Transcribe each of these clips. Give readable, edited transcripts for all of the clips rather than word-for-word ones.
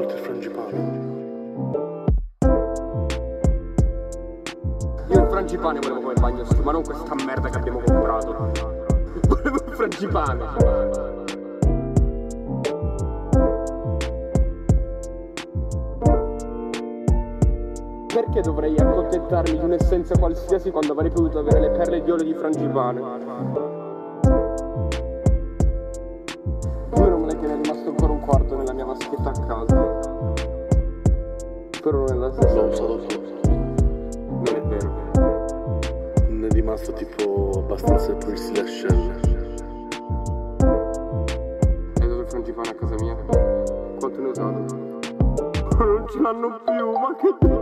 porti il frangipane. Io il frangipane volevo come bagnoschi, ma non questa merda che abbiamo comprato. Volevo il frangipane. Perché dovrei accontentarmi di un'essenza qualsiasi quando avrei potuto avere le perle di olio di frangipane? Meno male che ne è rimasto ancora un quarto nella mia vaschetta a casa. Però non è la stessa. L'ho usato tutto. Non è vero. Ne è rimasto tipo abbastanza per pulirsi le ascelle. Hai dato il frangipane a casa mia? Quanto ne ho usato? Non ce l'hanno più, ma che...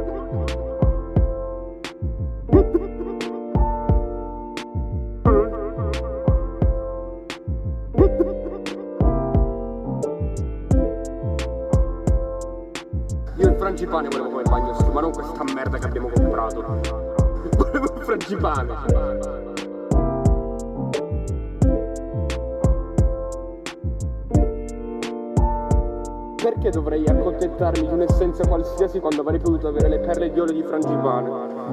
Io il frangipane volevo come bagnoschi, ma non questa merda che abbiamo comprato. Volevo il frangipane. Perché dovrei accontentarmi di un'essenza qualsiasi quando avrei potuto avere le perle di olio di frangipane?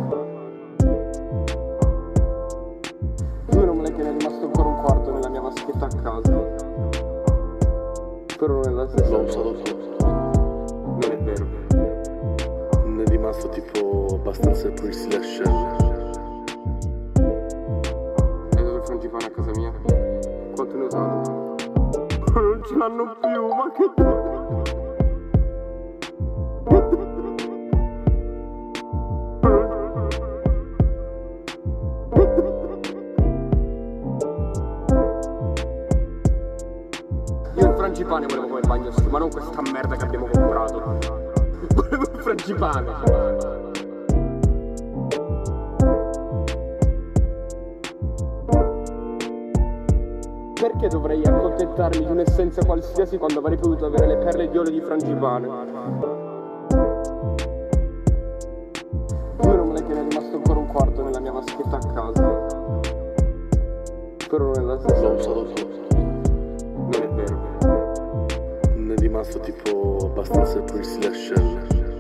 Meno male che ne è rimasto ancora un quarto nella mia vaschetta a casa. Però non è la stessa. L'ho usato tutto. Non è vero. Ne è rimasto tipo abbastanza per pulirsi le ascelle. Hai dato il frangipane a casa mia? Quanto ne ho usato? Non ce l'hanno più, ma che... Io il frangipane volevo come bagnoschi, ma non questa merda che abbiamo comprato. Volevo il frangipane. Perché dovrei accontentarmi di un'essenza qualsiasi quando avrei potuto avere le perle di olio di frangipane? Meno male che ne è rimasto ancora un quarto nella mia vaschetta a casa. Però non è la stessa. L'ho usato tutto. Non è vero. Ne è rimasto tipo abbastanza per pulirsi le ascelle.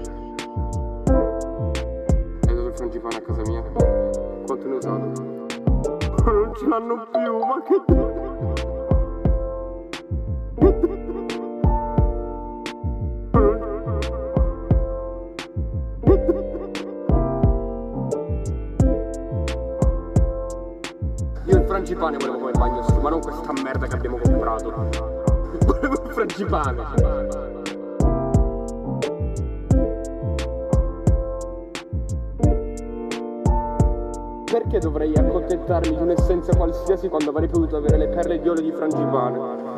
Hai dato il frangipane a casa mia? Quanto ne ho usato? Non ce l'hanno più, ma che... Io il frangipane volevo come bagnoschi, ma non questa merda che abbiamo comprato. Volevo il frangipane. Perché dovrei accontentarmi di un'essenza qualsiasi quando avrei potuto avere le perle di olio di frangipane?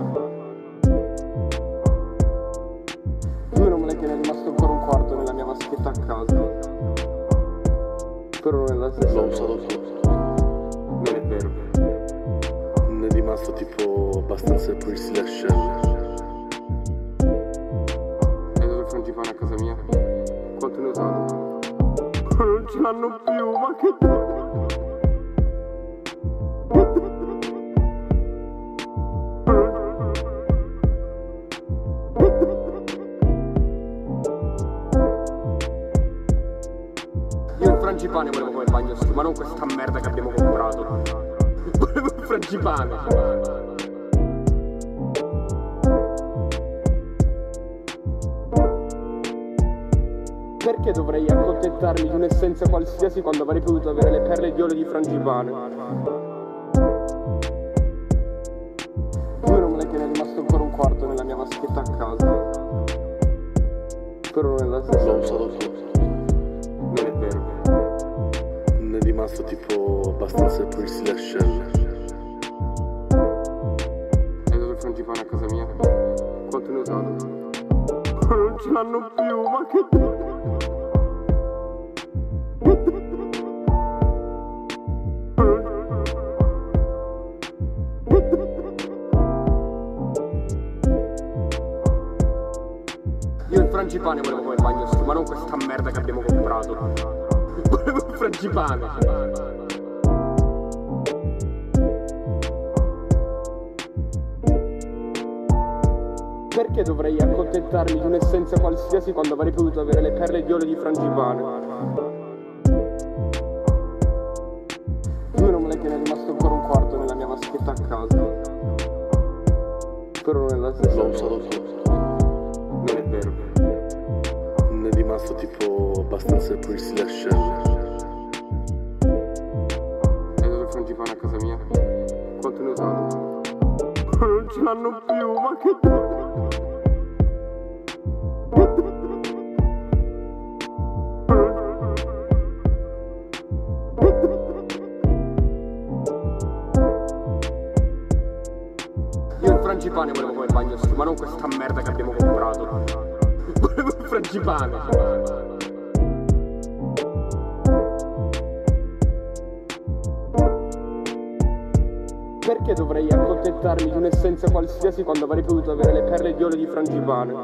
Meno male che ne è rimasto ancora un quarto nella mia vaschetta a casa. Però non è la stessa. L'ho usato tutto. Non è vero. Ne è rimasto tipo abbastanza per pulirsi le ascelle. Hai dato il frangipane a casa mia? Quanto ne ho usato? Non ce l'hanno più, ma che... Io il frangipane volevo come bagnoschi, ma non questa merda che abbiamo comprato. Volevo il frangipane. Perché dovrei accontentarmi di un'essenza qualsiasi quando avrei potuto avere le perle di olio di frangipane? Meno male che ne è rimasto ancora un quarto nella mia vaschetta a casa. Però non è la stessa. L'ho usato tutto. Non è vero. Ne è rimasto tipo abbastanza per pulirsi le ascelle. Hai dato il frangipane a casa mia? Quanto ne ho usato? Non ce l'hanno più, ma che... Io il frangipane volevo come bagnoschi, ma non questa merda che abbiamo comprato. Volevo il frangipane. Perché Perché dovrei accontentarmi di un'essenza qualsiasi quando avrei potuto avere le perle di olio di frangipane? Meno male che ne è rimasto ancora un quarto nella mia vaschetta a casa. Però non è la stessa. L'ho usato tutto. Non è vero. Ne è rimasto tipo abbastanza per pulirsi le ascelle. Hai dato il frangipane a casa mia? Quanto ne ho usato? Non ce l'hanno più, ma che... Io il frangipane volevo come bagnoschi, ma non questa merda che abbiamo comprato. Volevo il frangipane. Perché dovrei accontentarmi di un'essenza qualsiasi quando avrei potuto avere le perle di olio di frangipane?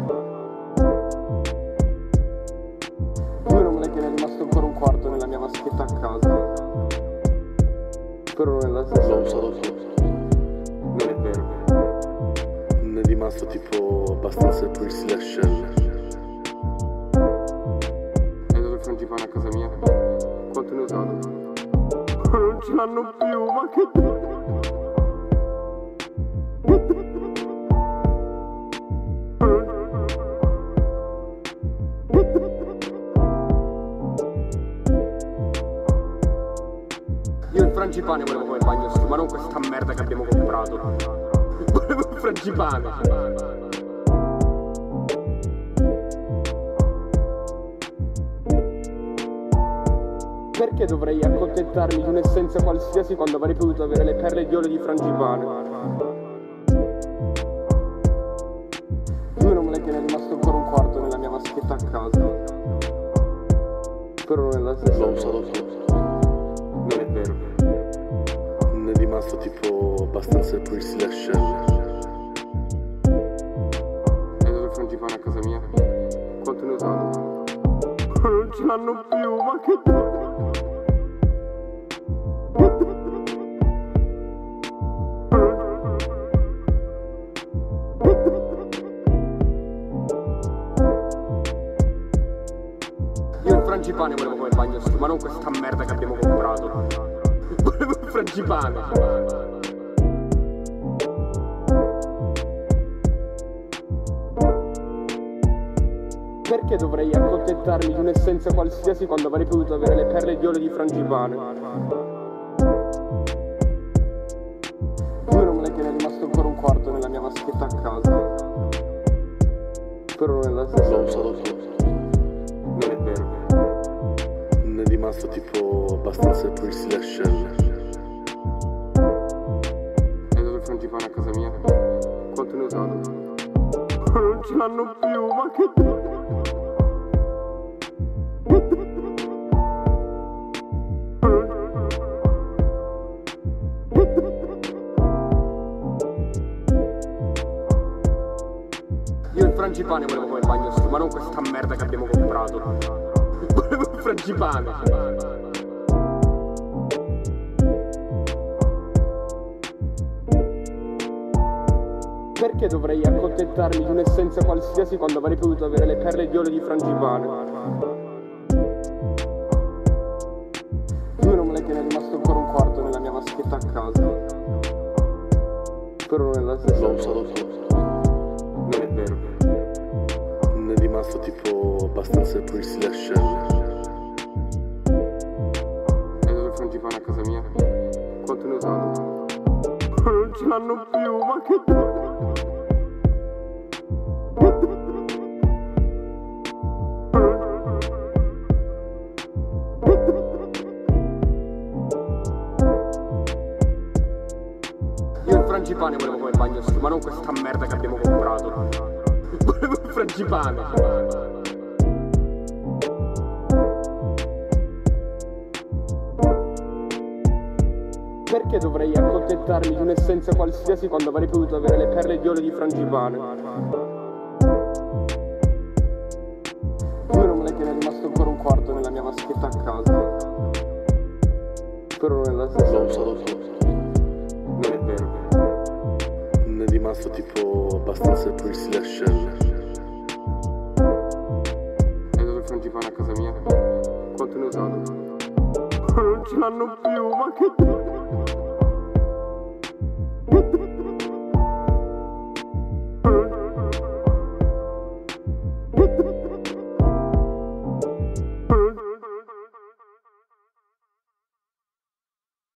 Meno male che ne è rimasto ancora un quarto nella mia vaschetta a casa. Però non è la stessa. L'ho usato tutto. Non è vero. Ne è rimasto tipo abbastanza per pulirsi le ascelle. Hai dato il frangipane a casa mia? Quanto ne ho usato? Non ce l'hanno più, ma che... Io il frangipane volevo come bagnoschi, ma non questa merda che abbiamo comprato. Volevo il frangipane. Perché dovrei accontentarmi di un'essenza qualsiasi quando avrei potuto avere le perle di olio di frangipane? Meno male che ne è rimasto ancora un quarto nella mia vaschetta a casa. Però non è la stessa. L'ho usato tutto. Non è vero. Ne è rimasto tipo abbastanza per pulirsi le ascelle. Hai dato il frangipane a casa mia? Quanto ne ho usato? Non ce l'hanno più, ma che... Io il frangipane volevo come bagnoschi, ma non questa merda che abbiamo comprato. Volevo il frangipane. Perché dovrei accontentarmi di un'essenza qualsiasi quando avrei potuto avere le perle di olio di frangipane? Meno male che ne è rimasto ancora un quarto nella mia vaschetta a casa. Però non è la stessa. L'ho usato tutto. Non è vero. Ne è rimasto tipo abbastanza per pulirsi le ascelle. Hai dato il frangipane a casa mia? Quanto ne ho usato? Non ce l'hanno più, ma che... Io il frangipane volevo come bagnoschi, ma non questa merda che abbiamo comprato. Volevo il frangipane. Perché dovrei accontentarmi di un'essenza qualsiasi quando avrei potuto avere le perle di olio di frangipane? Meno male che ne è rimasto ancora un quarto nella mia vaschetta a casa. Però non è la stessa. L'ho usato tutto. Non è vero. Ne è rimasto tipo abbastanza per pulirsi le ascelle. Hai dato il frangipane a casa mia? Quanto ne ho usato? Non ce l'hanno più, ma che... Io il frangipane volevo come bagnoschi, ma non questa merda che abbiamo comprato. Volevo il frangipane. Perché dovrei accontentarmi di un'essenza qualsiasi quando avrei potuto avere le perle di olio di frangipane? Meno male che ne è rimasto ancora un quarto nella mia vaschetta a casa. Però non è la stessa. L'ho usato tutto. Non è vero. Ne è rimasto tipo abbastanza il Pulsi Lascelle. Hai dato il frangipane a casa mia? Quanto ne ho usato? Non ce l'hanno più, ma che...